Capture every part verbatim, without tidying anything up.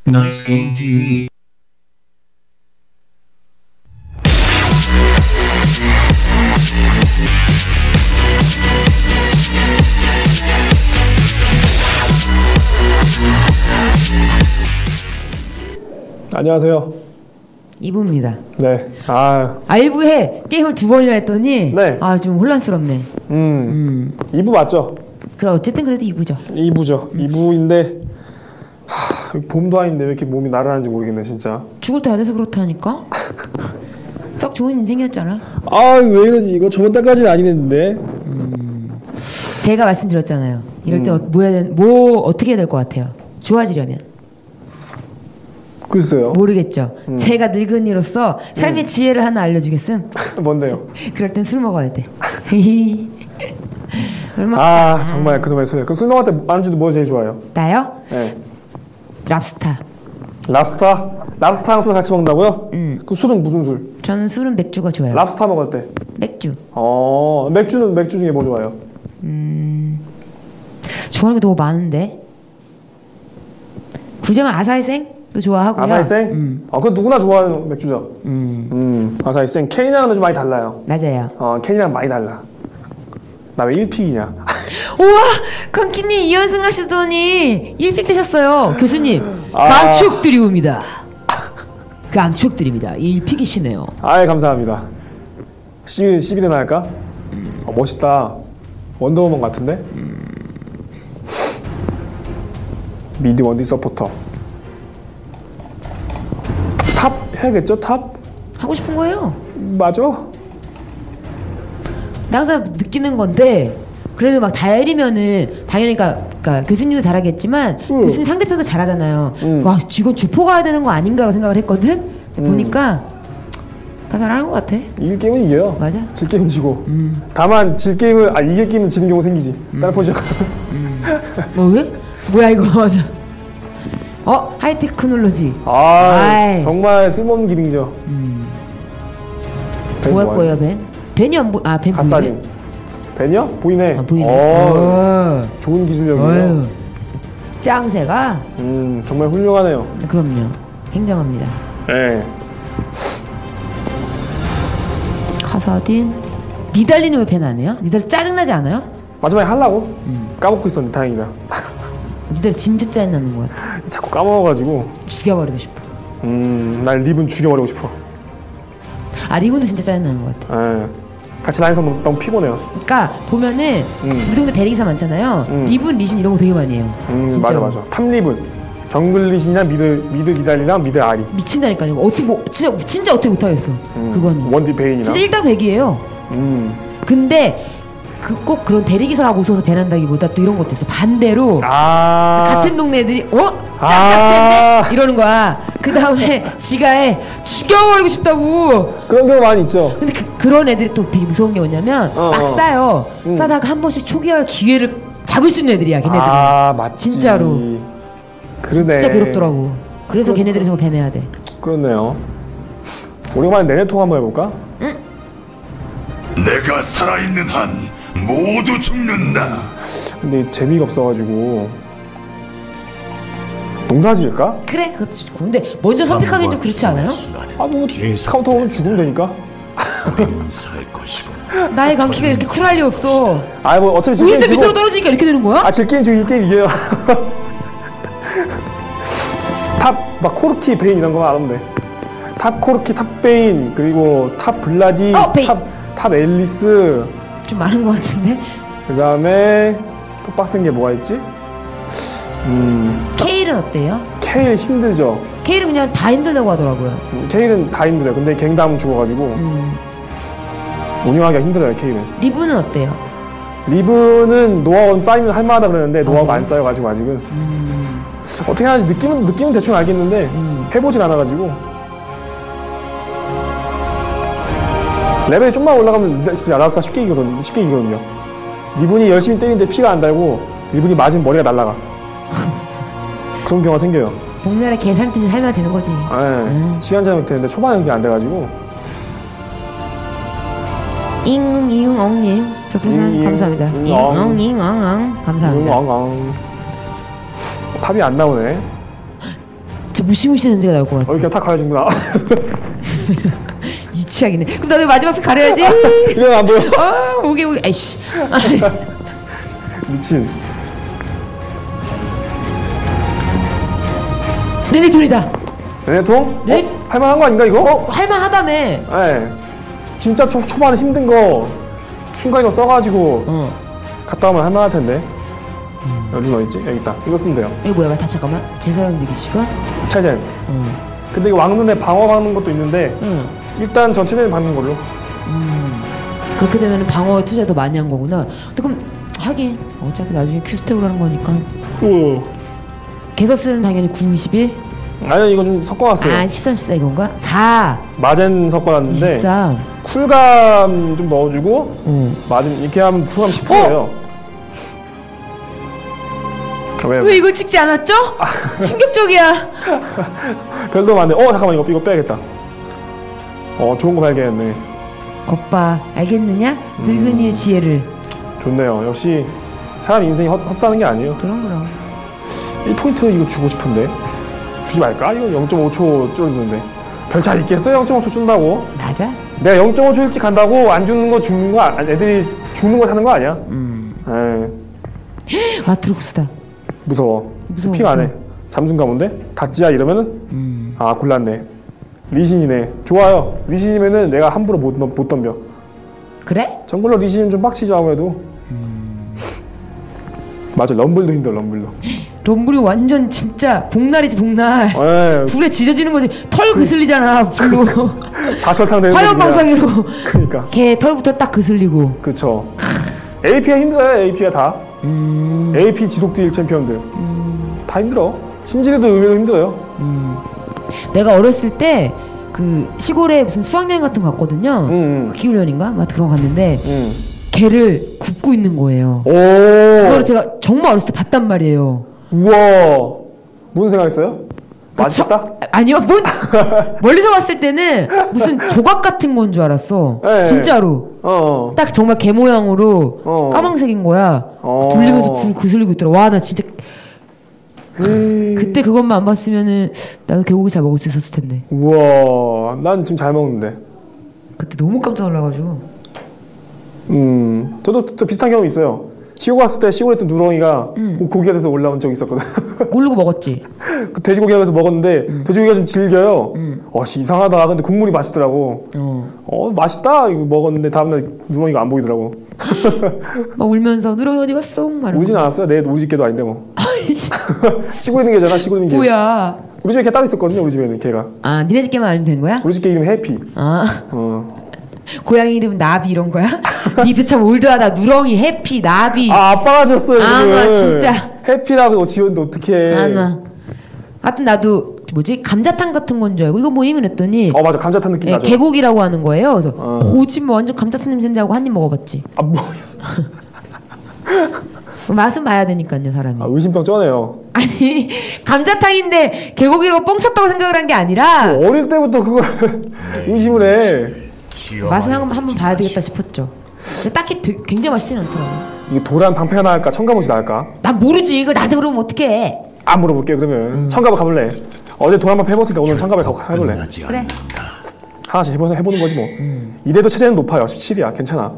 Nice Game 티비. 안녕하세요. 이 부입니다. 네. 아. 아, 일 부에 게임을 두 번이나 했더니. 네. 아, 좀 혼란스럽네. 음. 음. 이 부 맞죠? 그럼 어쨌든 그래도 이 부죠. 이 부죠. 음. 이 부인데, 하, 봄도 아닌데 왜 이렇게 몸이 나른한지 모르겠네, 진짜. 죽을 때 안 돼서 그렇다니까? 썩 좋은 인생이었잖아. 아, 왜 이러지? 이거 저번 달까지는 아니랬는데. 음. 제가 말씀드렸잖아요. 이럴 때 음. 뭐, 해야, 뭐 어떻게 해야 될 것 같아요? 좋아지려면. 글쎄요. 모르겠죠. 음. 제가 늙은이로서 삶의 음. 지혜를 하나 알려주겠음? 뭔데요? 그럴 땐 술 먹어야 돼. 아, 아 정말 그놈의 술. 그럼 술 먹을 때 안주도 뭐 제일 좋아요? 나요? 네. 랍스타. 랍스타? 랍스타랑 술 같이 먹는다고요? 음. 그럼 술은 무슨 술? 저는 술은 맥주가 좋아요. 랍스타 먹을 때? 맥주. 어, 맥주는 맥주 중에 뭐 좋아요? 음, 좋아하는 게 너무 많은데. 구자면 아사히생? 도 좋아하고요. 아사히생? 음. 어, 그건 누구나 좋아하는 맥주죠. 음. 음, 아사히생. 캔이랑은 좀 많이 달라요. 맞아요. 어, 캔이랑 많이 달라. 나 왜 일 픽이냐? 우와! 컨키님 이 연승 하시더니 일 픽 되셨어요. 교수님, 아. 감축드리옵니다. 감축드립니다. 일 픽이시네요. 아이, 감사합니다. 십일, 십일이나 할까? 음. 어, 멋있다. 원더우먼 같은데? 음. 미드 원디 서포터. 탑 해야겠죠? 탑? 하고 싶은 거예요. 맞아. 나 항상 느끼는 건데 그래도 막 다일이면은 당연히 그러니까, 그러니까 교수님도 잘하겠지만 응. 교수님 상대편도 잘하잖아요. 응. 와, 이건 주포 가야 되는 거 아닌가라고 생각을 했거든. 응. 보니까 다 잘하는 것 같아. 이길 게임은 이겨요. 맞아. 질 게임은 지고. 음. 다만 질 게임은 아 이길 게임은 지는 경우 생기지. 음. 다른 포지션. 음. 뭐 왜? 뭐야 이거? 어? 하이테크놀로지. 아, 아이. 정말 쓸모없는 기능이죠. 음. 뭐 할 거예요, 벤? 벤이 안 보, 아, 벤 보이네? 벤이요? 보이네. 아, 보이네. 오, 좋은 기술력이에요. 짱새가? 음, 정말 훌륭하네요. 그럼요. 행정합니다. 네. 카사딘. 니달리는 왜 벤 안 해요? 니달리 짜증나지 않아요? 마지막에 하려고? 음. 까먹고 있었는데 다행이다. 니달리 진짜 짜증나는 것 같아. 자꾸 까먹어가지고. 죽여버리고 싶어. 음, 날 립은 죽여버리고 싶어. 아, 리본도 진짜 짜증나는 것 같아. 네. 같이 다니면서 너무, 너무 피곤해요. 그러니까 보면은 음. 우리 동네 대리기사 많잖아요. 음. 리본, 리신 이런 거 되게 많이 해요. 음, 맞아 맞아. 탑리본, 정글 리신이랑 미드 미드 니달리랑 미드 아리. 미친다니까요. 어떻게 뭐 진짜 진짜 어떻게 못하겠어. 음. 그거는. 원디 베인이나. 진짜 일다백이에요. 음. 근데 그 꼭 그런 대리기사가 무서워서 배난다기보다 또 이런 것도 있어. 반대로 아~ 같은 동네 애들이 어? 짱짱센데? 아~ 이러는 거야. 그 다음에 지가에 죽여버리고 싶다고. 그런 경우 많이 있죠. 근데 그, 그런 애들이 또 되게 무서운 게 뭐냐면 어, 막 싸요. 음. 싸다가 한 번씩 초기화할 기회를 잡을 수 있는 애들이야. 걔네들은. 아, 맞지. 진짜로. 그러네. 진짜 괴롭더라고. 그래서 그렇... 걔네들이 정말 배내야 돼. 그렇네요. 오랜만에 내내통 한번 해볼까? 응? 내가 살아있는 한 모두 죽는다. 근데 재미가 없어가지고 농사 지을까? 그래, 그것도 좋고. 근데 먼저 선픽하기엔 좀 그렇지 않아요? 아, 뭐 카운터 오면 죽으면 되니까. 우리는 살 것이고. 나의 감기가 이렇게 쿨할 리 없어. 아, 뭐 어차피 질 게임 지고 밑으로 떨어지니까 이렇게 되는 거야? 아, 질 게임 지고 이 게임 이겨요. 탑 막 코르키 베인 이런 거만 알면 돼. 탑 코르키, 탑 베인, 그리고 탑 블라디, 어, 베인. 탑, 탑 앨리스. 좀 많은 것 같은데? 그 다음에 또 빡센 게 뭐가 있지? 음, 케일은 어때요? 케일 힘들죠. 케일은 그냥 다 힘들다고 하더라고요. 음, 케일은 다 힘들어요. 근데 갱담 죽어가지고 음. 운영하기가 힘들어요. 케일은. 리브는 어때요? 리브는 노하우 쌓이면 할만하다 그러는데 노하우가 어, 안 쌓여가지고 아직은 음. 어떻게 하는지 느낌은 느낌은 대충 알겠는데 음. 해보진 않아가지고 레벨이 좀만 올라가면 진짜 라스가 쉽게 이기거든요. 쉽게 이기거든요. 리븐이 열심히 때리는데 피가 안 달고 리븐이 맞으면 머리가 날아가. 그런 경우가 생겨요. 복날에 개살듯이 삶아지는 거지. 네. 음. 시간 제한이 되는데 초반에 그게 안 돼가지고. 잉응 이응엉님 별풍선 감사합니다. 잉엉 잉엉엉 감사합니다. 잉엉엉. 탑이 안 나오네. 진짜 무시무시한 냄새가 나올 것 같아. 어, 그냥 다 가려주는구나. 유치하기네. 그럼 나도 마지막 피 가려야지. 이건 안 보여. 아, 오게 오게. 아이씨. 미친. 레넥톤이다. 레네통? 네? 어? 할만한 거 아닌가 이거? 어, 할만하다며. 네. 진짜 초, 초반에 힘든 거 순간 이거 써가지고 어. 갔다 오면 할만할 텐데. 여기 어딨지? 여기 있다. 이거 쓰면 돼요. 이거 뭐야? 다 잠깐만. 재사용되기 시간? 체젠. 응. 근데 이거 왕눈에 방어 박는 것도 있는데 응. 일단 전 체젠 박는 걸로. 음. 그렇게 되면 방어에 투자 더 많이 한 거구나. 근데 그럼 하긴 어차피 나중에 큐스택으로 하는 거니까. 오. 개서스는 당연히 구, 이십일. 아니 이거 좀 섞어놨어요. 아, 십삼, 십사 이건가? 사. 마젠 섞어놨는데 이십삼. 쿨감 좀 넣어주고 응. 마젠 이렇게 하면 쿨감 십 퍼센트예요. 왜? 왜 이걸 찍지 않았죠? 충격적이야. 별도 많네. 어 잠깐만 이거 이거 빼야겠다. 어 좋은 거 발견했네. 겉봐. 알겠느냐? 늙은이의 지혜를. 좋네요. 역시 사람 인생이 헛, 헛사는 게 아니에요. 그럼 그럼. 일 포인트 이거 주고 싶은데 주지 말까? 이거 영 점 오 초 줄어드는데 별 차이 있겠어요? 영 점 오 초 준다고? 맞아? 내가 영 점 오 초 일찍 간다고 안 죽는 거 죽는 거 아니, 애들이 죽는 거 사는 거 아니야? 음. 에이, 아트록스다. 무서워. 무서워, 핑 안 해. 무서워. 잠순 가본데? 다찌야 이러면은 음. 아 굴랐네. 리신이네. 좋아요. 리신이면은 내가 함부로 못, 넘- 못 덤벼. 그래? 정글러 리신은 좀 빡치죠 아무래도. 음. 맞아 럼블도 힘들어 럼블도. 럼블이 완전 진짜 복날이지 복날. 에 불에 지져지는 거지. 털 그슬리잖아 불로. 사철탕 되는 화염 거지, 그냥. 방사기로. 그러니까. 걔 털부터 딱 그슬리고. 그쵸. 에이피가 힘들어요 에이피가 다. 음. 에이피 지속딜 챔피언들 음. 다 힘들어. 신지대도 의외로 힘들어요. 음. 내가 어렸을 때 그 시골에 무슨 수학여행 같은 거 갔거든요. 응, 기후련인가? 막 그런 거 갔는데 응. 걔를 굽고 있는 거예요. 오. 그걸 제가 정말 어렸을 때 봤단 말이에요. 우와. 무슨 생각했어요? 맛있다? 저- 아니요, 뭔 멀리서 봤을 때는 무슨 조각 같은 건 줄 알았어. 네. 진짜로. 어. 딱 정말 개 모양으로 어. 까망색인 거야. 어. 돌리면서 불 그슬리고 있더라. 와, 나 진짜 에이. 그때 그것만 안 봤으면은 나도 개고기 잘 먹을 수 있었을 텐데. 우와. 난 지금 잘 먹는데. 그때 너무 깜짝 놀라가지고. 음. 저도 또 비슷한 경험이 있어요. 시골 갔을 때 시골에 있던 누렁이가 음. 고- 고기가 돼서 올라온 적이 있었거든. 모르고 먹었지. 그 돼지고기가 돼서 먹었는데 음. 돼지고기가 좀 질겨요. 어, 씨, 이상하다. 근데 국물이 맛있더라고. 어. 어, 맛있다. 이거 먹었는데 다음날 누렁이가 안 보이더라고. 막 울면서 누렁이 어디 갔어? 말하고. 울진 않았어요. 내 우리 집 개도 아닌데 뭐. 아이씨, 시골에 있는 개잖아. 시골에 있는 개. 뭐야? 우리 집에 개 따로 있었거든요. 우리 집에는 개가. 아, 니네 집게만 알면 되는 거야? 우리 집 개 이름이 해피. 아, 어. 고양이 이름 나비 이런 거야? 니도 참 올드하다. 누렁이, 해피, 나비. 아, 아빠가 지었어요. 아, 이름을. 나 진짜. 해피라고 지었는데 어떡해. 아, 나. 하여튼 나도 뭐지 감자탕 같은 건 줄 알고 이거 뭐이면 했더니 어, 맞아. 감자탕 느낌 예, 나죠. 개고기라고 하는 거예요. 그래서 어. 고지 뭐 완전 감자탕 냄새인데 하고 한 입 먹어봤지. 아, 뭐야. 맛은 봐야 되니까요, 사람이. 아, 의심병 쩌네요. 아니 감자탕인데 개고기로 뻥쳤다고 생각을 한 게 아니라 어릴 때부터 그걸 의심을 해. 맛은 한번 한번 봐야 되겠다 싶었죠. 근데 딱히 되게 굉장히 맛있진 않더라고. 이게 도란 방패가 나을까? 청가옷이 나을까? 난 모르지. 이걸 나한테 물으면 어떡해. 안 물어볼게 그러면. 음. 청가옷 가볼래? 어제 도란 방패 해봤으니까 오늘 청가옷 가 해볼래? 끝나지 그래. 않는다. 하나씩 해보는, 해보는 거지 뭐. 음. 이래도 체제는 높아요. 십칠이야. 괜찮아.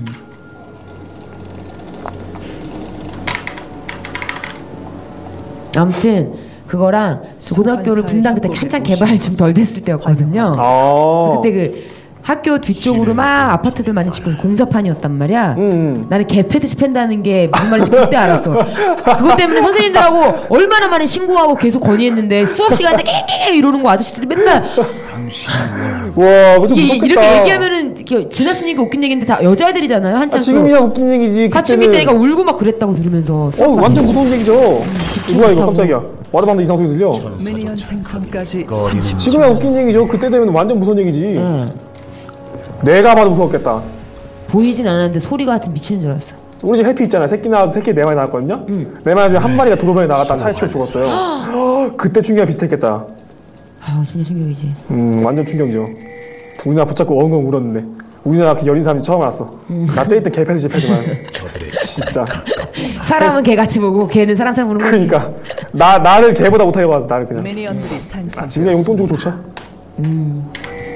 아무튼 그거랑 저 고등학교를 분당 그때 한창 개발 좀 덜 됐을 때였거든요. 아. 그때 그 학교 뒤쪽으로 막 아파트들 많이 짓고 공사판이었단 말이야. 음, 음. 나는 개 패듯이 팬다는 게 무슨 말인지 그때 알았어. 그것 때문에 선생님들하고 얼마나 많이 신고하고 계속 건의했는데 수업 시간에 깨깨 이러는 거 아저씨들이 맨날 와, 그거 좀 이게 무섭겠다. 이렇게 얘기하면은 이렇게 지났으니까 웃긴 얘기인데 다 여자애들이잖아요. 한창 아, 지금이야 웃긴 얘기지. 사춘기 그때는. 때니까 울고 막 그랬다고 들으면서 어, 수업 완전 많이 무서운 얘기죠. 집중 뭐야 이거 못하고. 깜짝이야. 와드방도 이상 소리 들려. 미니언 생성까지 거리는 삼십 초. 지금이야 웃긴 얘기죠. 그때 되면 완전 무서운 얘기지. 응. 내가 봐도 무서웠겠다. 보이진 않았는데 소리가 하여튼 미치는 줄 알았어. 우리 집 해피 있잖아요. 새끼 나와서 새끼 네 마리 나왔거든요. 네 마리 중에 한 마리가 도로변에 나갔다 차에 치여 죽었어요. 그때 충격이 비슷했겠다. 아 진짜 충격이지. 음, 완전 충격이죠. 둘이나 붙잡고 엉엉 울었는데 우리나라 그 여린 사람이 처음 알았어. 나 때릴 땐 개패듯이 패지만 저들의 진짜. 사람은 개같이 보고 개는 사람처럼 보는 거지. 그러니까 나 나를 개보다 못하게 봐. 나를 그냥. 미니언들이 생성. 아, 지금 용돈 주고 좋죠. 음.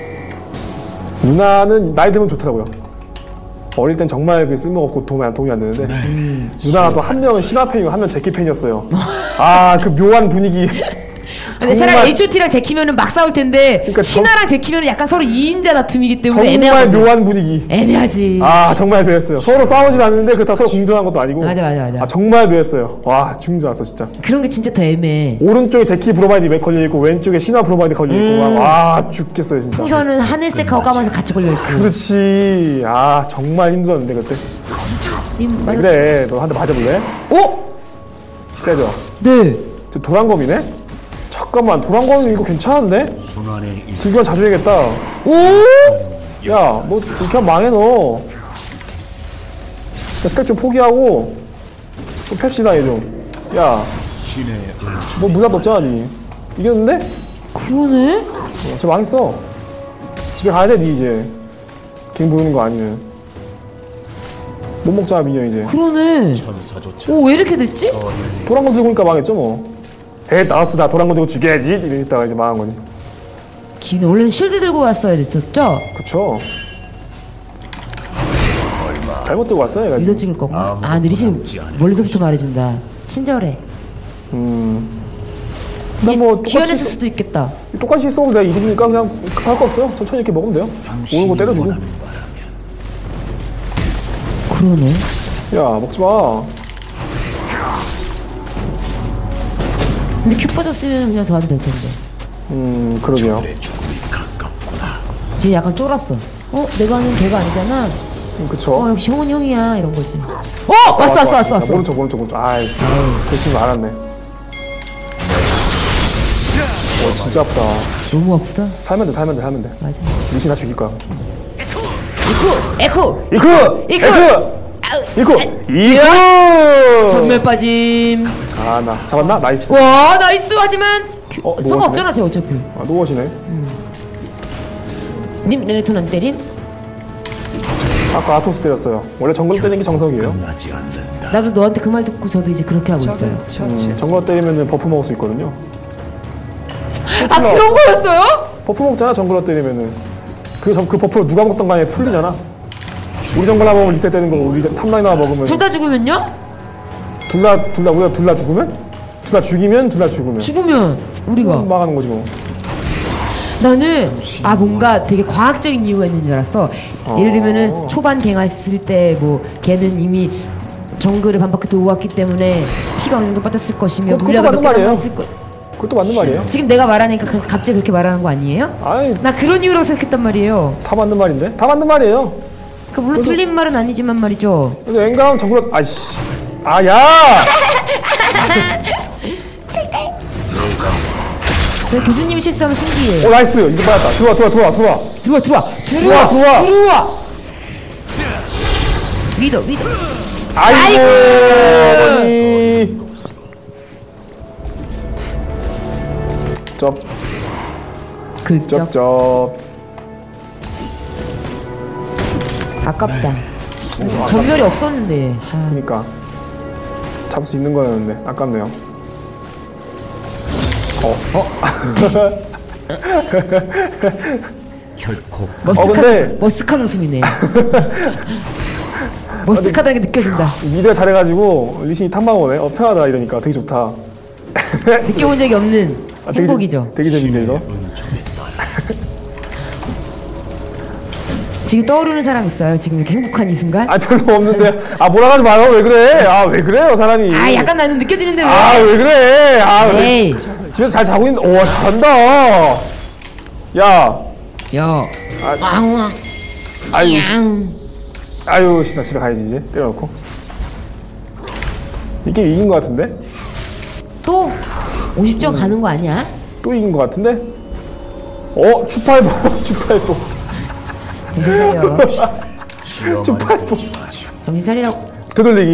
누나는 나이 들면 좋더라고요. 어릴 땐 정말 그 쓸모없고 도움이 안 도움이 안 되는데 음. 누나가 또 한 명은 신화 팬이고 한 명 제키 팬이었어요. 아 그 묘한 분위기. 근데 차라리 에이치 오 티랑 제키면은 막 싸울 텐데 그러니까 신화랑 제키면은 약간 서로 이인자 다툼이기 때문에 정말 애매하거든. 묘한 분위기. 애매하지. 아 정말 묘했어요. 서로 싸우진 않는데 그렇다 서로 공존한 것도 아니고. 맞아 맞아 맞아. 아 정말 묘했어요. 와 죽는 줄 알았어 진짜. 그런 게 진짜 더 애매해. 오른쪽에 제키 브로마이드 왜 걸려 있고 왼쪽에 신화 브로마이드 걸려 있고 음. 와 죽겠어요 진짜. 풍선은 하늘색 가오가면서 같이 걸려 있고. 그렇지. 아 정말 힘들었는데 그때. 님, 아, 그래 너 한 대 맞아볼래? 오? 세죠? 네. 저 도란검이네? 잠깐만 도란검이 이거 괜찮은데? 딜교환 자주 해야겠다. 오? 야 너 이렇게 하면 망해 너. 스택 좀 포기하고 좀 팹시다 얘 좀. 야 너 무답 없잖아 니. 이겼는데? 그러네? 어, 쟤 망했어. 집에 가야 돼 니 이제. 갱 부르는 거 아니면 못 먹잖아 미녀 이제. 그러네. 오 왜 이렇게 됐지? 도란검 들고 오니까 망했죠 뭐. 에 나왔어 나 도란검 들고 죽여야지 이러다가 이제 망한 거지. 기는 원래는 실드 들고 왔어야 됐었죠? 그쵸. 잘못 들고 왔어요 얘가. 믿어 찍을 거고. 아 느리신 멀리서부터 말해준다. 친절해. 음. 난 뭐 똑같이 귀환했을 수도 있겠다. 똑같이 써도 내가 이기니까 그냥 할 거 없어요. 천천히 이렇게 먹으면 돼요. 오는 거 때려주고. 그러네. 야 먹지 마. 근데 큐 빠졌으면 그냥 도와도 될 텐데. 음 그러게요. 지금 약간 쫄았어. 어 내가 아는 걔가 아니잖아. 음, 그쵸. 어 역시 형은 형이야 이런 거지. 어 왔어 왔어 왔어 왔어. 모른 척 모른 척 모른 척. 아이 대충 알았네. 어 진짜 아프다. 너무 아프다. 살면 돼 살면 돼 살면 돼. 맞아. 리신 다 죽일 거야. 에쿠 이쿠 이쿠 이쿠 이쿠 이쿠. 전멸 빠짐. 아 나 잡았나? 나이스. 와 나이스. 하지만 어, 상관없잖아 쟤 어차피. 아 노워시네. 음. 님 레네톤 안 때림? 아까 아토스 때렸어요. 원래 정글 때리는 게 정석이에요. 나도 너한테 그 말 듣고 저도 이제 그렇게 하고 있어요. 음, 정글 때리면 버프 먹을 수 있거든요. 아 그런 거였어요? 버프 먹잖아 정글러 때리면은. 그, 그 버프를 누가 먹던 간에 풀리잖아. 우리 정글러 먹으면 리셋 되는 거 우리 탑라이너가 먹으면. 둘 다 죽으면요? 둘 다 둘 다 우리가 둘 다 죽으면? 둘 다 죽이면 둘 다 죽으면. 죽으면 우리가 음, 망하는 거지 뭐. 나는 아 뭔가 되게 과학적인 이유가 있는 줄 알았어. 어. 예를 들면은 초반 갱했을 때 뭐 걔는 이미 정글을 반바퀴 돌고 왔기 때문에 피가 어느 정도 빠졌을 것이며 그것도 물약을 맞는 몇 개나 말이에요. 했을 것. 그것도 맞는 말이에요. 지금 내가 말하니까 그- 갑자기 그렇게 말하는 거 아니에요? 아이 나 그런 이유라고 생각했단 말이에요. 다 맞는 말인데? 다 맞는 말이에요. 그 물론 그래서- 틀린 말은 아니지만 말이죠. 근데 앵강 정글러 아이씨 아야. 내가 교수님이 실수하면 신기해. 오 나이스 이제 받았다. 들어와 들어와 들어와 들어와. 들어와 들어와 들어와, 들어와. 들어와. 믿어 믿어. 아이고 어머니. 쩝 긁적. 쩝쩝. 아깝다. 전멸이 없었는데. 아. 그러니까 잡을 수 있는 거였는데 아깝네요. 어 어. 결코 머쓱한, 어, 근데- 머쓱한 웃음이네요. 머쓱하다는 게 느껴진다. 미드가 잘해가지고 리신이 탐방 오네. 어 편하다 이러니까 되게 좋다. 느껴본 적이 없는 아, 되게 행복이죠. 재- 되게 재밌네 이거. 지금 떠오르는 사람 있어요? 지금 이렇게 행복한 이 순간? 아 별로 없는데. 아 뭐라 하지 마요. 왜 그래? 아 왜 그래요 사람이. 아 약간 나는 느껴지는데 왜? 아 왜 그래? 아 왜? 에이 집에서 잘 자고 있는. 오 잘한다. 야. 야 아, 왕왕 아유. 씨. 양 아유 씨, 나 집에 가야지 이제 때려놓고. 이게 이긴 거 같은데? 또 오십 점 가는 거 아니야? 또 이긴 거 같은데? 어 추파이버 추파이버. 정신 차려. 추파이버. 정신 차리라고. 되돌리기.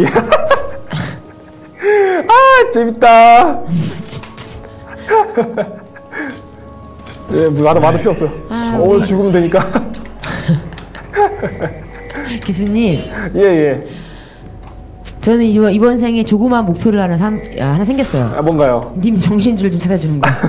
아 재밌다. 예, 뭐 나도 마도 필요 없어요. 아, 오늘 죽으면 되니까. 교수님 예 예. 저는 이번, 이번 생에 조그만 목표를 하나, 삼, 아, 하나 생겼어요. 아, 뭔가요? 님 정신줄을 좀 찾아주는 거.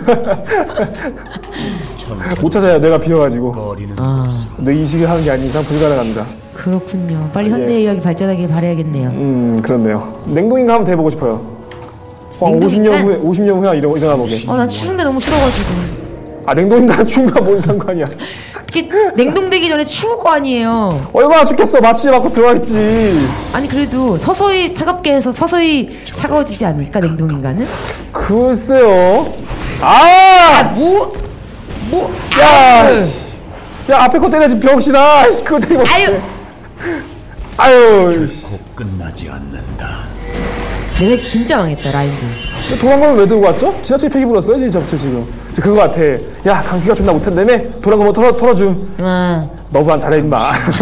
못 찾아요. 내가 비어가지고. 거리는 아, 내 이식을 하는 게 아닌 이상 불가능합니다. 그렇군요. 빨리 아, 현대의학이 발전하길 바라야겠네요. 음, 그렇네요. 냉동인가 한번 돼보고 싶어요. 한 냉동인간? 오십 년 후에, 오십 년 후에 일어, 일어나 보게. 어, 난 추운 게 너무 싫어가지고. 아, 냉동인간 추운가 뭔 상관이야. 특히 냉동되기 전에 추울 거 아니에요. 얼마나 춥겠어. 마취 맞고 들어와있지. 아니 그래도 서서히 차갑게 해서 서서히 차가워지지 않을까 냉동인간은? 글쎄요. 아! 뭐? 뭐? 야! 아유. 씨. 야, 앞에 거 때려야지, 병신아. 씨, 그거 때리면 아유. 아유, 씨. 곧 끝나지 않는다. 내가 진짜 망했다 라인도. 도란검을 왜 들고 왔죠? 지나치게 패기 불었어요, 진짜 저 지금. 저 그거 같아. 야, 강피가 존나 못한다며? 도란검을 털어, 털어줌. 아, 너만 잘해, 임마.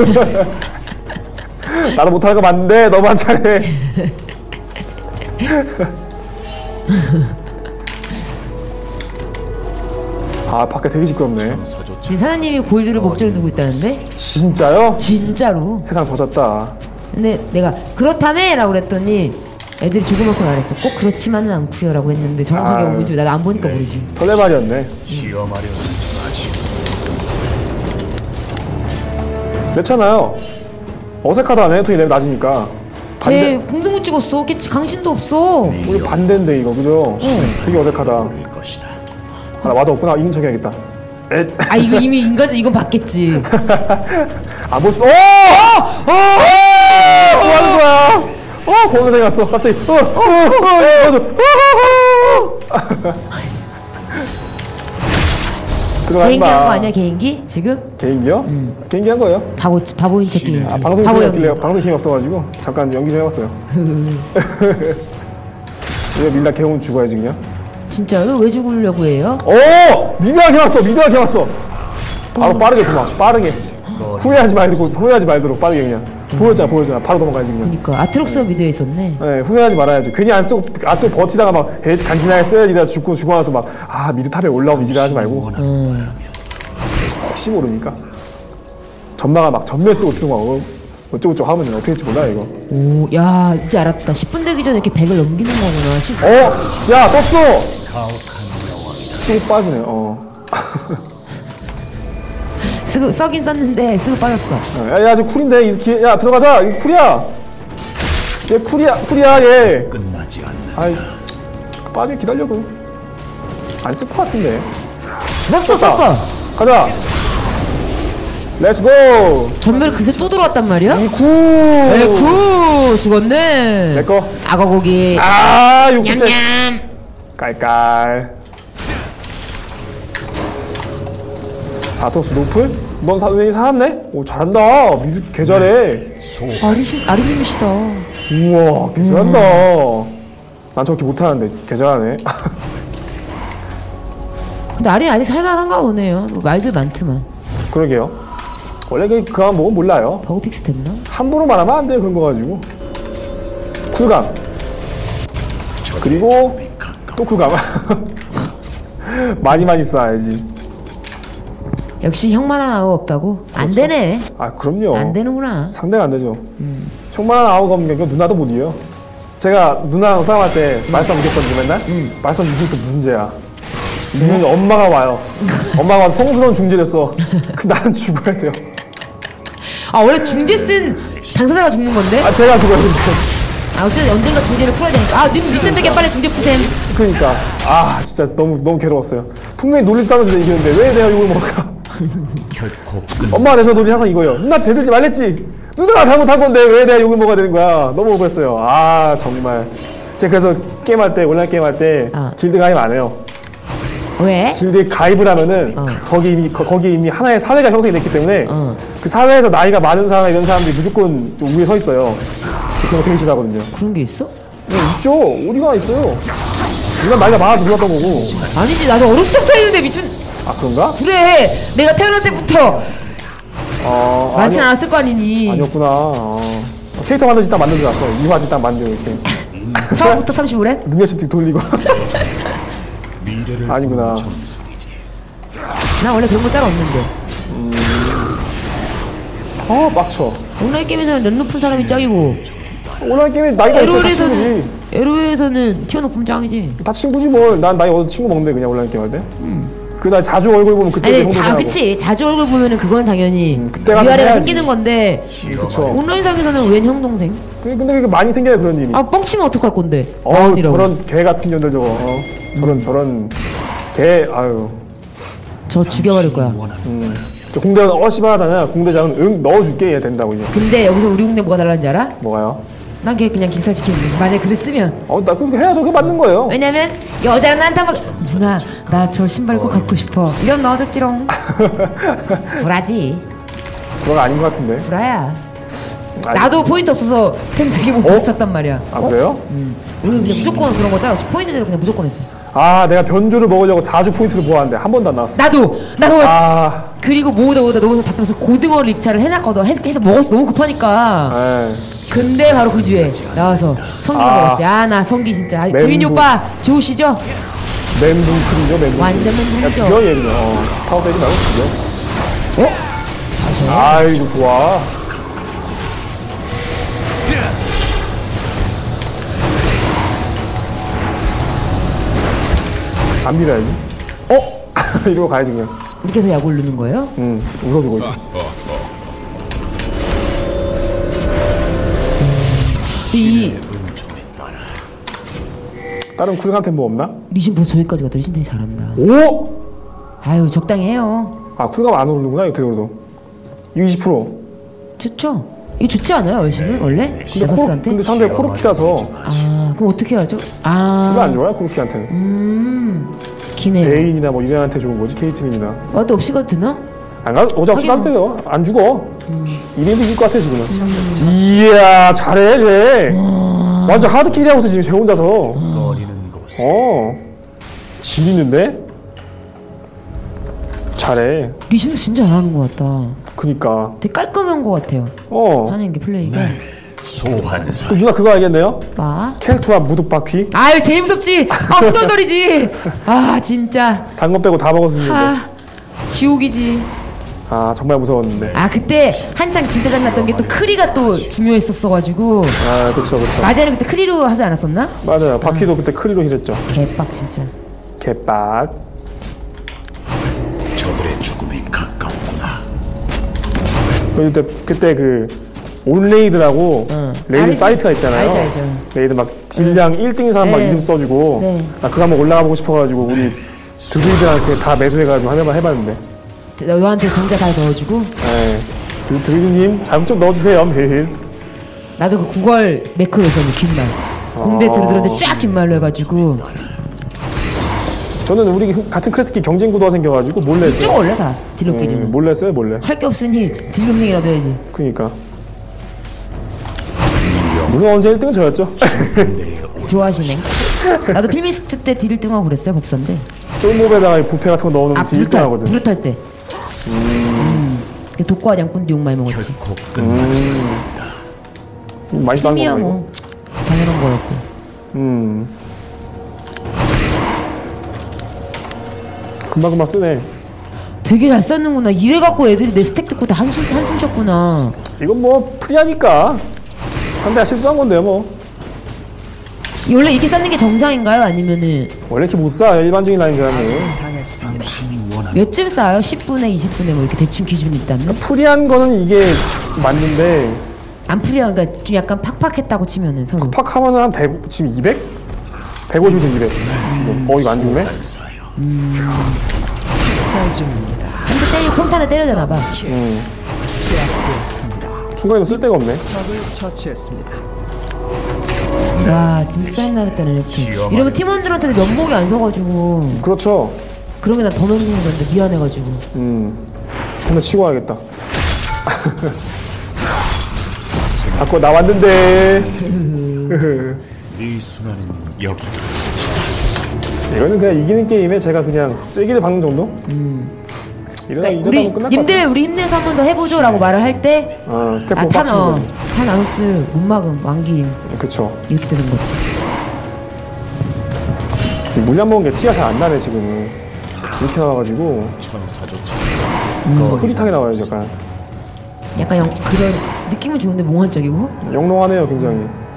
나도 못하는 거 맞는데, 너만 잘해. 아, 밖에 되게 시끄럽네. 서조차 지금 사장님이 골드를 목줄에 두고 있다는데? 진짜요? 진짜로. 세상 젖었다. 근데 내가 그렇다네 라고 그랬더니 애들이 조그맣게 말했어. 꼭 그렇지만은 않구요 라고 했는데 정확하게 아유. 뭔지 나도 안 보니까 모르지. 설레발이었네. 시험하려 하지 마시고 그렇잖아요. 어색하다네, 토이 레벨 낮으니까. 쟤 반대, 공도 못 찍었어. 걔 강신도 없어. 우리 반대인데, 이거, 그죠? 되게 어색하다. 일 것이다. 아, 나 와도 없구나. 이긴 척 해야겠다. 에, 아 이거 이미 인간적 이건 봤겠지. 안 볼 수, 오! 어! 어! 어! 뭐 하는 거야? 어! 공연장에 갔어. 갑자기. 어! 어! 어! 어! 맞아. 어! 들어가지 개인기 한 거 마. 아니야 개인기? 지금? 개인기요? 개인기 한 거예요? 바보 바보인 척 개인기. 아, 방송 바보 재미없길래, 연기. 방송 재미없어가지고 잠깐 연기 좀 해봤어요. 왜 밀다 개운 죽어야지 그냥? 진짜로 왜 죽으려고 해요? 오! 미드하게 왔어. 미드하게 왔어. 바로 빠르게 도망. 빠르게. 후회하지 말고 후회하지 말도록 빠르게 그냥. 보였잖아, 보였잖아. 바로 도망가야지 그냥. 그러니까 아트록스 미드에 있었네. 네, 후회하지 말아야죠. 괜히 안 쓰고 안 쓰고 버티다가 막 에, 간지나게 써야지 이러다 죽고 죽고 나서 막 아 미드 탑에 올라오면 이지랄 하지 말고 음. 혹시 모르니까 전마가 막 전멸 쓰고 들어가고 어쩌고저쩌고 하면 어떻게 될지 몰라 이거. 오, 야 이제 알았다. 십 분 되기 전에 이렇게 백을 넘기는 거구나. 실수. 어, 야 썼어. 가혹한 여왕이다. 쓰고 빠지네. 어. 쓰고 써긴 썼는데 쓰고 빠졌어. 야, 야, 지금 쿨인데 이 기, 야 들어가자. 이 쿨이야. 얘 쿨이야, 쿨이야 얘. 끝나지 않는다. 아이 빠지게 기다려고. 안 쓸 것 같은데. 썼어 썼어. 가자. 렛츠 고. 전멸 그새 또 들어왔단 말이야? 이쿠. 에쿠 죽었네. 내 거. 악어 고기. 아, 육십 대. 냠냠. 깔깔. 아토스 노플? 넌 사, 왜 살았네? 오, 잘한다. 미드 개 잘해. 아리시 아리님이시다. 우와, 개 잘한다. 난 저렇게 못하는데 개 잘하네. 근데 아리 아직 살만한가 보네요. 뭐 말들 많지만. 그러게요. 원래 그, 그한 보면 몰라요. 버그 픽스 됐나? 함부로 말하면 안 돼요, 그런 거 가지고. 쿨감. 그리고 또 쿨감. 많이 많이 쌓아야지. 역시 형만한 아우 없다고? 안 그렇죠. 되네. 아, 그럼요. 안 되는구나. 상대가 안 되죠. 형만한 아우가 없는 게 누나도 못 이겨요. 제가 누나랑 싸움할 때 말싸움 이겼거든요, 맨날. 말싸움 이길 때 문제야. 이기면 엄마가 와요. 엄마가 와서 성스러운 중지를 했어. 그럼 나는 죽어야 돼요. 아 원래 중재 쓴 당사자가 죽는 건데? 아, 제가 죽어야 돼요. 아 어쨌든 언젠가 중재를 풀어야 되니까. 아님 리센되게 빨리 중재 푸셈. 그러니까. 아, 진짜 너무, 너무 괴로웠어요. 분명히 놀릴 싸움에서 이겼는데 왜 내가 욕을 먹을까? 결코 끝. 엄마가 내서 놀이 항상 이거예요. 누나 대들지 말랬지. 누나가 잘못한 건데 왜 내가 욕을 먹어야 되는 거야. 너무 억울했어요. 아, 정말. 제가 그래서 게임할 때, 온라인 게임할 때 아. 길드 가입 안 해요. 왜? 길드에 가입을 하면은 어. 거기 이미 거, 거기 이미 하나의 사회가 형성이 됐기 때문에 어. 그 사회에서 나이가 많은 사람 이런 사람들이 무조건 좀 위에 서 있어요. 저 그런 거 되게 싫어하거든요. 그런 게 있어? 네, 있죠. 어디가 있어요. 누나 나이가 많아서 몰랐던 거고. 아니지 나도 어렸을 때부터 했는데 미친. 아, 그런가? 그래 내가 태어날 때부터 어, 많진 아니, 않았을 거 아니니. 아니었구나. 어. 캐릭터 만들지 딱 만든 줄 알았어. 이화지 딱 만들고 이렇게 처음부터 삼십오 렘? 능력치 돌리고. 미래를 아니구나. 보는 점술이지. 나 원래 그런 거 따로 없는데. 어, 빡쳐. 온라인 게임에서는 렌 높은 사람이 짱이고 온라인 게임에 나이가 있어 다 친구지. 엘오엘에서는 엘오엘에서는 티어 높으면 짱이지. 다 친구지 뭘. 난 나이 어디 친구 먹는데 그냥 온라인 게임 할 때. 그나 자주 얼굴 보면 그때 아니 형도 자 생각하고. 그치 자주 얼굴 보면은 그건 당연히 음, 그때가 위아래가 해야지. 생기는 건데 그쵸. 온라인상에서는 웬 형 동생? 근데 근데 그게 많이 생겨요 그런 일이. 아 뻥치면 어떡할 건데? 어 아니라고. 저런 개 같은 년들 저거. 어. 저런 저런 개 아유. 저 죽여버릴 거야. 음. 저 공대는 어시바하잖아. 공대장은 응 넣어줄게 얘 된다고 이제. 근데 여기서 우리 동네 뭐가 달라는지 알아? 뭐가요? 난 걔 그냥 길살시키는데 만약에 그랬으면 어나 그렇게 해야죠. 그게 맞는 거예요. 왜냐면 여자랑 나한테 한번 누나 나 저 신발 꼭 갖고 싶어 이런 넣어줬지롱. 불하지 그건 아닌 것 같은데. 불화야. 아니, 나도 포인트 없어서 템 되게 못 어? 쳤단 말이야. 아 어? 그래요? 우리 그냥 무조건 그런 거잖아. 포인트대로 그냥 무조건 했어. 아 내가 변조를 먹으려고 사 주 포인트를 모았는데 한 번도 안 나왔어. 나도 나도 아, 그리고 모으다 모으다 너무 답답해서 고등어를 입찰을 해놨거든. 해- 해서 먹었어. 너무 급하니까. 에 근데 바로 그 주에 나와서 성기 아. 먹었지. 아 나 성기 진짜. 아, 멘붕. 재민이 오빠 좋으시죠? 멘붕클이죠 멘붕. 완전 야 멘붕이죠. 죽여 얘 그냥. 어, 스타워 때리지 말고 죽여. 어? 아이고 좋아. 안 밀어야지. 어? 이러고 가야지 그냥. 이렇게 해서 약 올리는 거예요? 응 웃어주고 있다. 이 다른 쿨한테 뭐 없나? 리신 벌써 저기까지 갔다. 리신 되게 잘한다. 오! 아유 적당히 해요. 아 쿨감 안 오르는구나 이거 그래도. 이거 이십 퍼센트. 좋죠? 이게 좋지 않아요 얼씬은 원래? 근데, 코르, 여섯스한테? 근데 상대 코르키라서 아 그럼 어떻게 하죠? 그거 안 아 좋아요 코르키한테는. 음 기네. 베인이나 뭐 이런한테 좋은 거지 케이트린이나. 와도 없이 가도 되나? 안 가? 어제 없이 하긴 가도 돼요. 안 죽어. 음. 이래도 이길 것 같아 지금은. 이야 잘해 쟤. 완전 하드캐리 하고 있어 지금 쟤 혼자서. 거리는 곳 어. 질 있는데? 잘해. 리신도 진짜 잘하는 것 같다. 그니까. 되게 깔끔한 것 같아요. 어. 하는 게 플레이가. 소환사 그 누나 그거 알겠네요? 봐. 켈투와 무뚝바퀴. 아유 제일 무섭지. 아 후덜덜이지. 아 진짜. 단 거 빼고 다 먹었었는데. 아 지옥이지. 아 정말 무서웠는데. 아 그때 한창 진짜 장났던 게 또 크리가 또 중요했었어가지고 아 그쵸 그쵸. 마제는 그때 크리로 하지 않았었나? 맞아요. 바퀴도 그때 크리로 힐했죠. 개빡 진짜. 개빡. 저들의 죽음이 가까웠구나. 그때 그때 그 온레이드라고 응. 레이드 알지. 사이트가 있잖아요. 알죠, 알죠. 레이드 막 딜량 일 등인 사람 막 네. 이름 써주고 네. 나 그거 한번 올라가 보고 싶어가지고 우리 드루이드한테 다 매수해가지고 한 번만 해봤는데. 너- 너한테 정자 다 넣어주고 네. 드, 드루이드님 자금 좀 넣어주세요. 매일. 나도 그 구걸 매크로 있었는데 귓말 공대 아. 들어들었는데 쫙 귓말로 해가지고 저는 우리 같은 클래스끼리 경쟁 구도가 생겨가지고 몰래 쭉 했어요. 올려 다 딜러끼리는. 음, 몰래 했어요 몰래. 할 게 없으니 딜금생이라도 해야지. 그니까. 누가 언제 일 등은 저였죠. 좋아하시네. 나도 필미스트 때 딜 일 등하고 그랬어요 법선데. 쫄몹에다가 부패 같은 거 넣어놓으면 아 일 등 부르탈 하거든. 부르탈 때. 음. 그 독과 양꾼도 욕 많이 먹었지. 결코 끝나지 음, 많이 싼 힘이야 건가 이거? 뭐 당연한 거였고. 음. 금방금방 쓰네. 되게 잘 쌓는구나. 이래 갖고 애들이 내 스택 듣고 다 한숨 한숨 쉬었구나. 이건 뭐 프리하니까 상대가 실수한 건데요 뭐. 이 원래 이렇게 쌓는 게 정상인가요? 아니면은 원래 이렇게 못 쏴 일반적인 라인전은. 당신이 원하는 몇쯤 쌓아요? 십 분에 이십 분에 뭐 이렇게 대충 기준이 있다면? 프리한 거는 이게 맞는데 안 풀려. 그러니까 좀 약간 팍팍했다고 치면은 서로. 팍 하면은 한 백, 지금 이백? 백오십에서 이백 지금. 어 이거 안 죽네? 사요. 학살 중입니다. 한 대 때리고 평탄에 때려잖아 봐. 음. 제압되었습니다. 중간에 쓸 데가 없네. 적을 처치했습니다. 와 진짜 짜증나겠다 이렇게. 이러면 팀원들한테도 면목이 안 서가지고 그렇죠. 그런 게 난 더 면목이 되는데 미안해가지고. 음. 한번 치고 와야겠다. 바꿔 나왔는데. 네 순환은 여기 이거는 그냥 이기는 게임에 제가 그냥 쐐기를 박는 정도? 음. 이러다 그러니까 이러다 우리 끝날 것 같아. 님들 우리 힘내서 한 번 더 해보죠라고 말을 할 때 어, 스텝 아, 보고 탄, 빡치는 어, 거지. 탄 아우스 못 막음 왕김 그쵸. 이렇게 되는 거지. 물량 먹은 게 티가 잘 안 나네 지금은. 이렇게 나와가지고 천사조차 음. 흐릿하게 나와요 약간. 약간 영, 그런 느낌은 좋은데 몽환적이고. 영롱하네요 굉장히.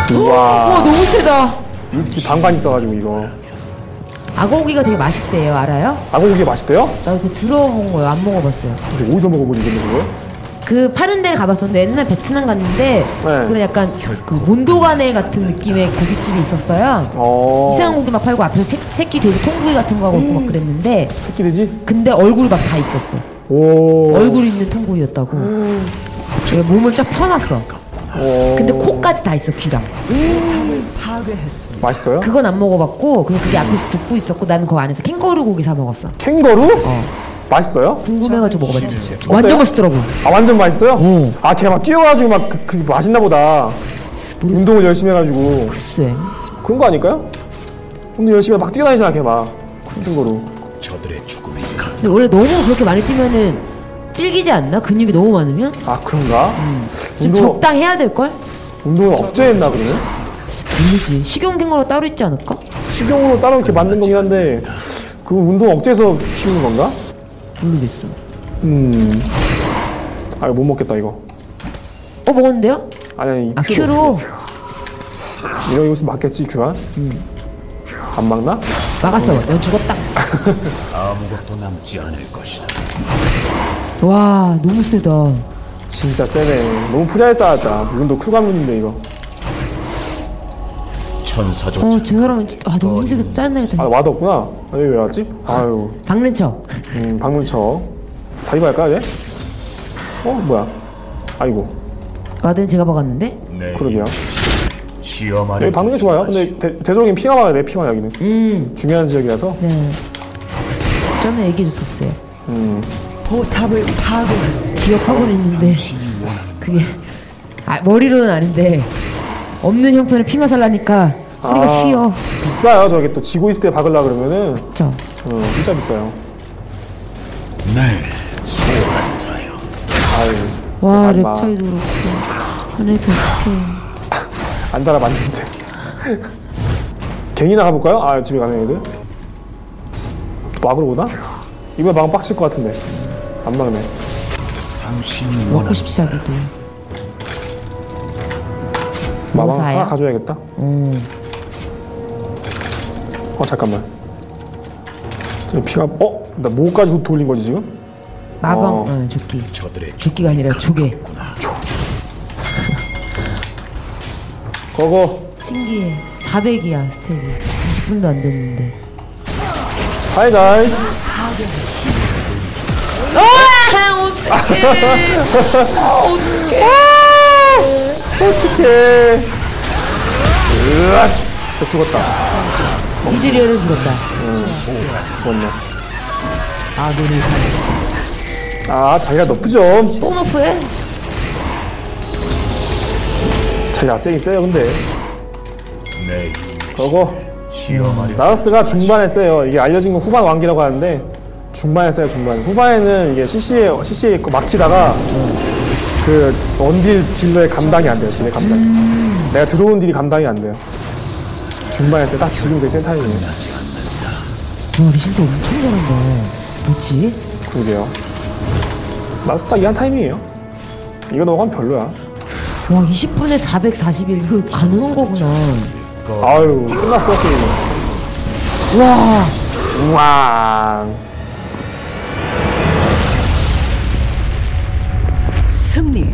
우와. 와 너무 세다. 이 스킬 반반 있어가지고 이거. 악어고기가 되게 맛있대요. 알아요? 아고기게 맛있대요? 나 그 들어본 거예요. 안 먹어봤어요. 근데 어디서 먹어보니 이게 그거? 그 파는 데를 가봤었는데 옛날 베트남 갔는데 그런 약간 그 몬도가네 같은 느낌의 고깃집이 있었어요. 어. 이상한 고기 막 팔고 앞에 새, 새끼 돼지 통구이 같은 거 하고 있고 막 그랬는데 새끼 돼지? 근데 얼굴이 막 다 있었어. 오. 얼굴 있는 통구이였다고. 제가 몸을 쫙 펴놨어. 오. 근데 코까지 다 있어 귀랑. 파괴했습니다. 맛있어요? 그건 안 먹어봤고 그냥 그게 앞에서 굽고 있었고 나는 그 안에서 캥거루 고기 사 먹었어. 캥거루? 어. 맛있어요? 궁금해가지고 먹어봤지. 완전 맛있더라고. 아 완전 맛있어요? 오. 아 걔 막 뛰어가지고 막 그, 그 맛있나 보다. 운동을 열심히 해가지고 글쎄. 그런 거 아닐까요? 운동 열심히 막 뛰어다니잖아 걔 막. 캥거루. 저들의 죽음이 가. 근데 원래 너무 그렇게 많이 뛰면은 찔기지 않나? 근육이 너무 많으면? 아 그런가? 좀 운동, 적당해야 될걸? 운동을 억제했나 그러면? 모르지. 식용갱어로 따로 있지 않을까? 식용으로 따로 이렇게 만든 거긴 한데 그 운동 억제해서 키우는 건가? 모르겠어. 음. 아 이거 못 먹겠다 이거. 어 먹었는데요? 아니 아니 이 아 큐로. 큐로 이거 이것은 맞겠지 큐안? 안 막나? 막았어. 너 죽었다. 아무것도 남지 않을 것이다. 와 너무 세다. 진짜 세네. 너무 프리하게 쌓았다. 물론 너 쿨감문인데 이거. 천사조차 어저 사람은 진짜- 아 너무 힘들게 아 짜증나겠다. 와도 없구나. 아니 왜 왔지? 아유. 박는 척. 음 방문쳐. 다이브 할까 이제? 어 뭐야? 아이고. 와드는 제가 박았는데. 내 그러게요. 시험하려 여기 방금 게 좋아요. 근데 대, 대적인 피가 많아야 돼. 피가 여기는. 음. 중요한 지역이라서. 네. 전에 얘기해줬었어요. 음. 포탑을 파괴했습니다. 기억하고는 있는데 그게 아 머리로는 아는데 없는 형편을 피만 살라니까 허리가 아. 휘어. 비싸요. 저게 또 지고 있을 때 박으려 그러면은. 그쵸? 음 진짜 비싸요. 네 소환사여. 아유. 와 대박. 랩 차이도 그렇고 하늘도 어떡해. 안 달아봤는데. 갱이나 가볼까요? 아 집에 가는 애들. 막으러 오나? 이번에 막으면 빡칠 것 같은데. 안 막네. 당신이 먹고 원하는 싶지 자기도. 마방 뭐 사요? 하나 가져야겠다. 음. 어 잠깐만. 저 피가 어? 나 뭐까지 돌린 거지 지금? 마방 어. 어, 조끼. 저들의 조끼가 아니라 조개. 죽구나. 거거. 신기해. 사백이야 스택이. 이십 분도 안 됐는데. 하이 가이즈. 아 어떡해. 아 어떡해. 어떡해. 으악. 저 죽었다. 이즈리얼은 죽었다. 죽었네. 아군이 당했습니다. 아 자기가 너프죠. 또 너프해? 자기가 세긴 세요 근데. 내 거거. 시험하려 나라스가 중반에 세요. 이게 알려진 건 후반 왕기라고 하는데 중반에 세요 중반. 후반에는 이게 씨씨에 씨씨에 막히다가 그 원딜 딜러의 감당이 안 돼요. 딜의 감당. 내가 들어온 딜이 감당이 안 돼요. 중반에 세요. 딱 지금 되게 센 타이밍이에요. 와 리신도 엄청 잘한다. 뭐지? 그러게요. 나라스 딱 이한 타이밍이에요. 이거 넘어가면 별로야. 와 이십 분에 사백사십일 이거 가능한 거구나. 아유 끝났어 게임. 와 우와. 승리.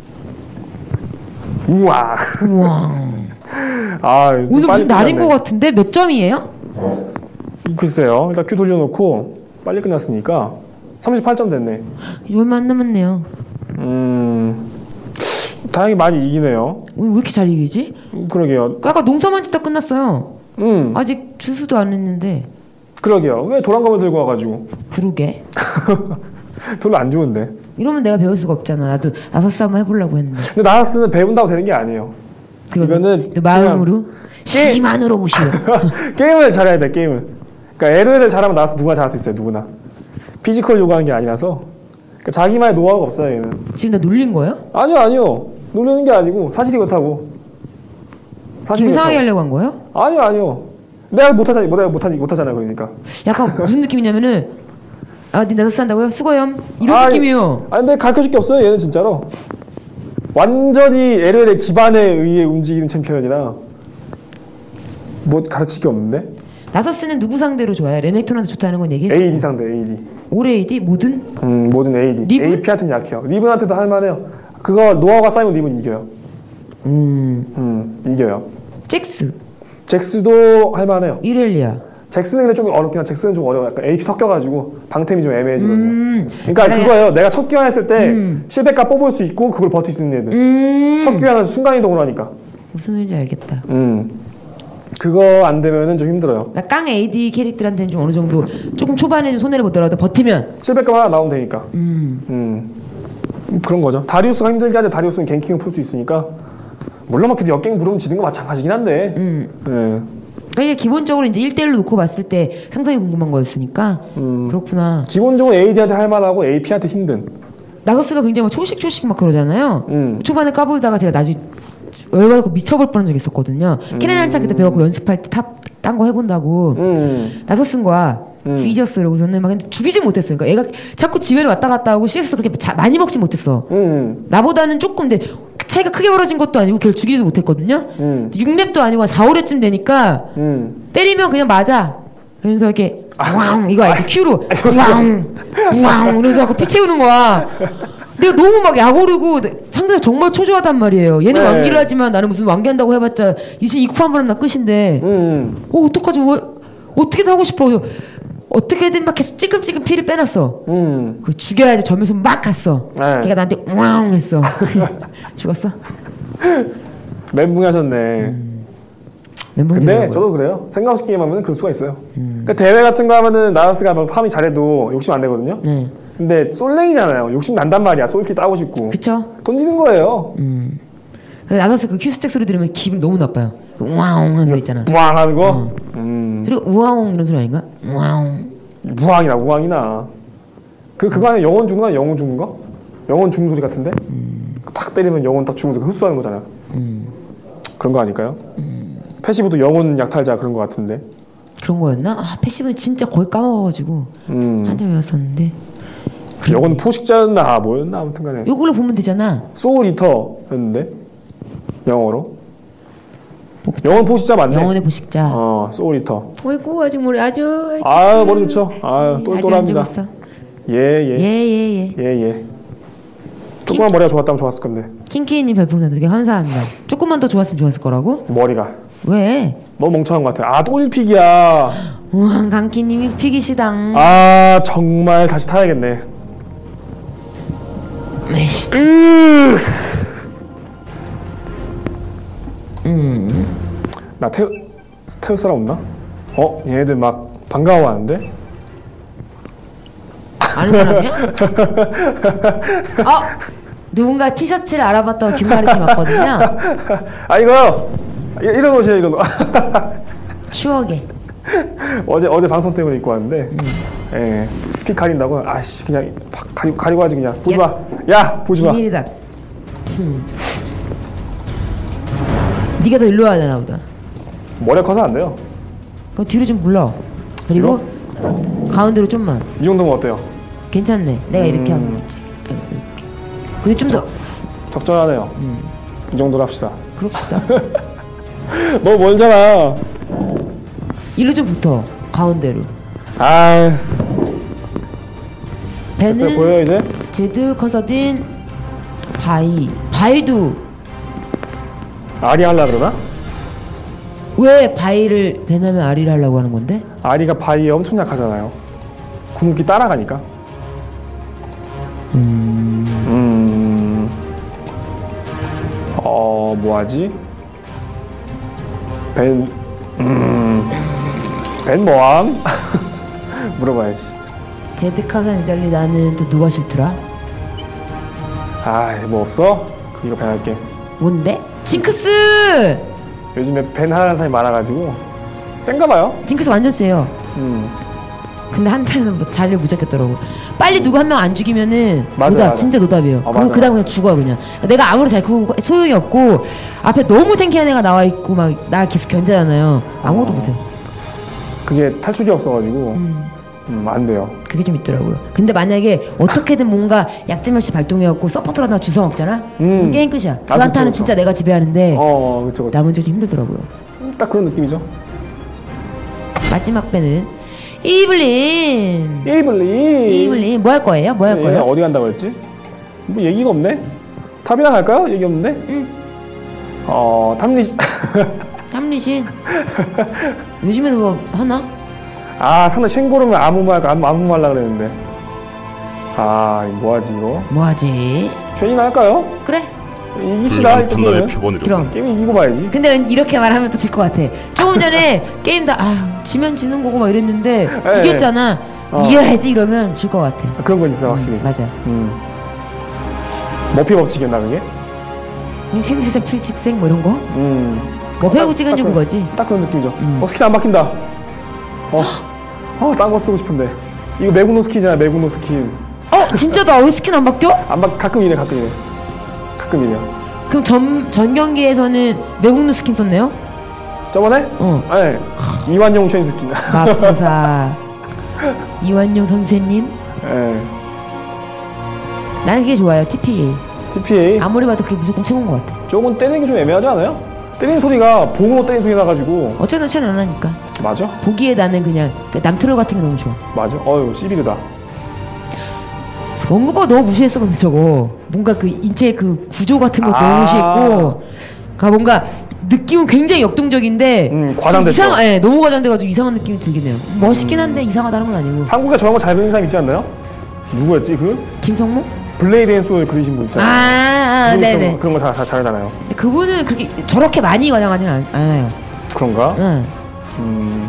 우와. 우와. 아 오늘 무슨 날인 것 같은데 몇 점이에요? 글쎄요. 일단 큐 돌려놓고 빨리 끝났으니까 삼십팔 점 됐네. 얼마 안 남았네요. 음. 다행히 많이 이기네요. 왜, 왜 이렇게 잘 이기지? 음, 그러게요. 아까 농사만 짓다 끝났어요. 음. 아직 주수도 안 했는데. 그러게요. 왜 도란검을 들고 와가지고. 그러게. 별로 안 좋은데. 이러면 내가 배울 수가 없잖아. 나도 나서 싸움 해보려고 했는데. 근데 나하스는 배운다고 되는 게 아니에요. 그러면 이거는 또 마음으로 시만으로 무시오. 게임을 잘해야 돼. 게임을. 그러니까 엘오엘을 잘하면 나하스 누구나 잘할 수 있어요. 누구나. 피지컬 요구하는 게 아니라서. 그러니까 자기만의 노하우가 없어요. 얘는. 지금 나 놀린 거예요? 아니요, 아니요. 놀리는 게 아니고 사실이 그렇다고. 사실이 기분 상하게 그렇다고. 하려고 한 거예요? 아니요, 아니요. 내가 못하잖아. 내가 못하니 못하잖아. 그러니까. 약간 무슨 느낌이냐면은 아, 니 나서 산다고요? 수고요. 이런 아니, 느낌이에요. 아니 근데 가르쳐줄 게 없어요. 얘는 진짜로. 완전히 엘오엘의 기반에 의해 움직이는 챔피언이라 뭐 가르칠 게 없는데? 나서스는 누구 상대로 좋아요? 레넥톤한테 좋다는 건 얘기했어. 에이디 상대 에이디. 올 에이디? 모든? 음 모든 에이디. 리븐? 에이피한테는 약해요. 리븐한테도 할만해요. 그거 노하우가 쌓이면 리븐 이겨요. 음. 음 이겨요. 잭스. 잭스도 할만해요. 이렐리아. 잭스는 근데 좀 어렵긴 한 잭스는 좀 어려워. 약간 에이피 섞여가지고 방템이 좀 애매해지거든요. 음. 그러니까 그래. 그거예요. 내가 첫 교환했을 때 음. 칠백가 뽑을 수 있고 그걸 버틸 수 있는 애들. 음. 첫 교환은 순간이동을 하니까. 무슨 소리인지 알겠다. 음. 그거 안 되면은 좀 힘들어요. 그러니까 깡 에이디 캐릭터한테는 좀 어느 정도 조금 초반에 좀 손해를 보더라도 버티면. 칠백가 하나 나오면 되니까. 음. 음. 그런 거죠. 다리우스가 힘들게 하는데 다리우스는 갱킹을 풀 수 있으니까. 물론 막 역갱 부르면 지는 거 마찬가지긴 한데. 음. 예. 그러니까 이게 기본적으로 이제 일 대일로 놓고 봤을 때 상당히 궁금한 거였으니까. 음. 그렇구나. 기본적으로 에이디한테 할 만하고 에이피한테 힘든. 나서스가 굉장히 막 초식 초식 막 그러잖아요. 음. 초반에 까불다가 제가 나중에 열받고 미쳐볼 뻔한 적이 있었거든요. 음. 케넨 한창 그때 배웠고 연습할 때 탑 딴 거 해본다고. 음. 나서스과 음. 뒤졌어. 그러고서는 막 근데 죽이지 못했어요. 그러니까 얘가 자꾸 지배를 왔다 갔다 하고 씨에스도 그렇게 자, 많이 먹지 못했어. 음. 나보다는 조금 근데 차이가 크게 벌어진 것도 아니고 걔를 죽이지도 못했거든요. 음. 육 렙도 아니고 한 사, 오 렙쯤 되니까 음. 때리면 그냥 맞아. 그러면서 이렇게 왕 이거 알지? 큐로 왕 왕 이러면서 피 채우는 거야. 내가 너무 막 약오르고 상대가 정말 초조하단 말이에요. 얘는 네. 왕기를 하지만 나는 무슨 왕기한다고 해봤자 이제 이쿠 한 번은 나 끝인데. 음. 어 어떡하지? 왜, 어떻게든 하고 싶어. 어떻게든 막 계속 찔끔찔끔 피를 빼놨어. 음. 그 죽여야지 점에서 막 갔어. 네. 걔가 나한테 왕 했어. 죽었어? 멘붕 하셨네. 멘붕 근데 들더라고요. 저도 그래요. 생각 없이 게임하면 그럴 수가 있어요. 그러니까 대회 같은 거 하면은 나라스가 뭐 파밍 잘해도 욕심 안 내거든요. 네. 근데 솔랭이잖아요. 욕심 난단 말이야. 솔킬 따고 싶고. 그쵸? 던지는 거예요. 음. 그래서 나서서 그 큐스텍 소리 들으면 기분 너무 나빠요. 그 우와옹 하는 소리 있잖아. 무항 하는 거. 음. 그리고 우와옹 이런 소리 아닌가? 우와옹. 무항이나 우항이나. 그 그거 아니야 영혼 죽는 거 영혼 죽는 거? 영혼 죽는 소리 같은데? 탁 때리면 영혼 딱 죽으면서 흡수하는 거잖아. 음. 그런 거 아닐까요? 패시브도 영혼 약탈자 그런 거 같은데. 그런 거였나? 아 패시브는 진짜 거의 까먹어가지고 음. 한참 외웠었는데. 영혼 포식자였나 뭐였나 아무튼간에. 요걸로 보면 되잖아. 소울 이터였는데 영어로. 영혼 포식자 맞네. 영혼의 보식자. 어 소울 이터. 어이구 아직 머리 아주. 아 머리 좋죠. 아 똘똘합니다. 아직 안 예예 예예예. 예, 예. 조금만 머리가 좋았다면 좋았을 건데. 킹키님 별풍선 되게 감사합니다. 조금만 더 좋았으면 좋았을 거라고? 머리가 왜? 너무 멍청한 것 같아. 아 또 일 픽이야. 우와 강키님이 픽이시당. 아 정말 다시 타야겠네. 에이씨. 으. 음. 나 태우 태울 사람 없나? 어 얘네들 막 반가워하는데? 아는 사람이야? 어 누군가 티셔츠를 알아봤다고 김마리님 왔거든요. 아 이거요. 이- 이런 옷이에요 이런 옷. 추억에. 어제 어제 방송 때문에 입고 왔는데, 예, 픽 가린다고, 아씨 그냥 확 가리고 가리고 하지 그냥 보지 마. 야 보지 마. 비밀이다. 음. 네가 더 일로 와야 되나 보다. 머리가 커서 안 돼요. 그럼 뒤로 좀 불러. 그리고 가운데로 좀만. 이 정도면 어때요? 괜찮네. 내가 이렇게 음. 하면 되지. 이렇게. 그리고 좀 더. 적절하네요. 음. 이 정도로 합시다. 그럽시다. 너무 멀잖아. 일로 좀 붙어. 가운데로. 아 됐어요. 배는 보여요 이제? 제드 커서딘 바이. 바이도 아리 할라 그러나? 왜 바이를 배나면 아리를 하려고 하는 건데? 아리가 바위에 엄청 약하잖아요. 궁극기 따라가니까. 음. 음. 어 뭐하지? 벤. 음. 벤 뭐함? 물어봐야지. 제드 카산 이달리 나는 또 누가 싫더라? 아 뭐 없어? 이거 벤 할게. 뭔데? 징크스! 요즘에 벤 하라는 사람이 많아가지고 센가 봐요. 징크스 완전 세요. 음. 근데 한타에서는 뭐 자리를 못 잡겠더라고. 빨리 누구 한 명 안 죽이면은 맞아, 노답, 맞아. 진짜 노답이에요. 어, 그거 맞아, 그다음 그냥 죽어요 그냥. 내가 아무리 잘 크고 소용이 없고 앞에 너무 탱키한 애가 나와 있고 막 나 계속 견제하잖아요. 아무것도 어. 못해. 그게 탈출이 없어가지고 음, 음, 안 돼요. 그게 좀 있더라고요. 근데 만약에 어떻게든 뭔가 약점없이 발동해갖고 서포터로 나 주워 먹잖아. 음. 게임 끝이야. 그 아, 그쵸, 한타는 그쵸. 진짜 내가 지배하는데 어 그쵸 그쵸. 남은 좀 힘들더라고요. 딱 그런 느낌이죠. 마지막 배는 이블린. 이블린. 이블린 뭐 할 거예요? 뭐 할 얘네 거예요? 어디 간다고 했지? 뭐 얘기가 없네. 탑이나 갈까요? 얘기 없는데? 응. 어 탑리. 탐리신. 요즘에 그거 하나? 아 상대 쉔고르면 아무 말 아무 아무 말 하려 그랬는데. 아 이거 뭐하지 이거? 뭐하지? 쉔이나 할까요? 그래. 이깁시다 훌륭한 일단 판단의 게임은. 표본으로 그럼. 게임 이기고 봐야지. 근데 이렇게 말하면 또 질 것 같아. 조금 전에 게임 다 아, 지면 지는 거고 막 이랬는데 네. 이겼잖아. 어. 이겨야지 이러면 질 것 같아. 아, 그런 건 있어 확실히. 맞아. 음. 머피 법칙이었나 그게? 생수자 필직생 뭐 이런 거? 음. 뭐 배우고 딱- 찍은 딱 좀 그- 그거지. 딱 그런 느낌이죠. 음. 어 스킨 안 바뀐다. 어. 어, 딴 거 쓰고 싶은데. 이거 매국노 스킨이잖아, 매국노 스킨. 어 진짜다. 왜 스킨 안 바뀌어? 안 바, 가끔 이래, 가끔 이래. 가끔 이래요. 그럼 전, 전 경기에서는 매국노 스킨 썼네요? 저번에? 어. 네. 이완용 쉔 스킨. 맙소사. 이완용 선생님. 예. 나는 그게 좋아요. 티피에이. 티피에이. 아무리 봐도 그게 무조건 최고인 것 같아. 조금 때리는 게 좀 애매하지 않아요? 때리는 소리가 봉으로 때리는 소리 나가지고. 어쨌든 차는 안 하니까. 맞아? 보기에 나는 그냥 그 남트롤 같은 게 너무 좋아. 맞아. 어휴, 씨비르다. 원고가 너무 무시했어 근데 저거. 뭔가 그 인체 그 구조 같은 것도 아. 너무 무시했고. 그러니까 뭔가 느낌은 굉장히 역동적인데 음, 좀 과장됐어. 이상, 예, 너무 과장돼가지고 이상한 느낌이 들긴 해요. 멋있긴 한데 이상하다는 건 아니고. 한국에 저런 거 잘 그리는 사람 있지 않나요? 누구였지, 그? 김성모? 블레이드 앤 소울 그리신 분 아, 있잖아요. 아 그분 네네. 그런, 그런 거 잘, 잘, 잘하잖아요. 근데 그분은 그렇게 저렇게 많이 과장하진 않, 않아요. 그런가? 응. 음.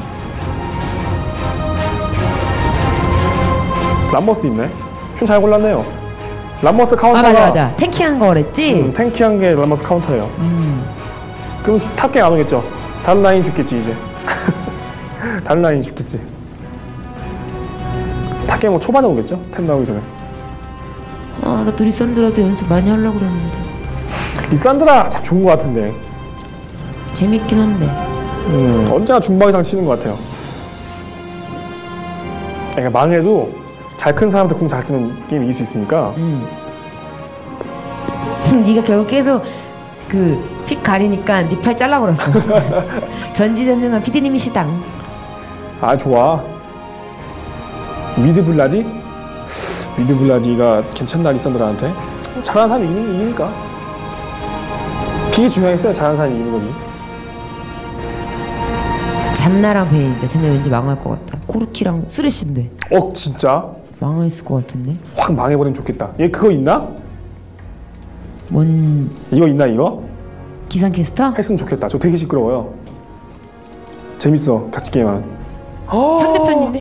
람머스 있네. 춤 잘 골랐네요. 람머스 아 카운터가 맞아 맞아. 탱키한 거 그랬지. 음, 탱키한 게 람머스 카운터예요. 음. 그럼 탑갱 안 오겠죠? 다른 라인 죽겠지 이제. 다른 라인 죽겠지. 탑갱 뭐 초반에 오겠죠? 템 나오기 전에. 아, 나도 리산드라도 연습 많이 하려고 그랬는데. 리산드라 참 좋은 것 같은데. 재밌긴 한데. 음, 언제나 중반 이상 치는 것 같아요. 그러니까 망해도 잘 큰 사람한테 궁 잘 쓰면 게임 이길 수 있으니까. 음. 네가 결국 계속 그 픽 가리니까 네 팔 잘라버렸어. 전지전능한 피디님이시당. 아 좋아. 미드 블라디? 미드 블라디가 괜찮나 리산드라한테? 잘하는 사람이 이기는, 이기니까. 픽이 중요하겠어요. 잘하는 사람이 이기는 거지. 잔나랑 베인인데 쟤네 왠지 망할 것 같다. 코르키랑 쓰레쉬인데 어 진짜? 망했을 것 같은데. 확 망해버리면 좋겠다. 얘 그거 있나? 뭔 이거 있나 이거? 기상캐스터? 했으면 좋겠다. 저 되게 시끄러워요. 재밌어. 같이 게임하면. 상대편인데?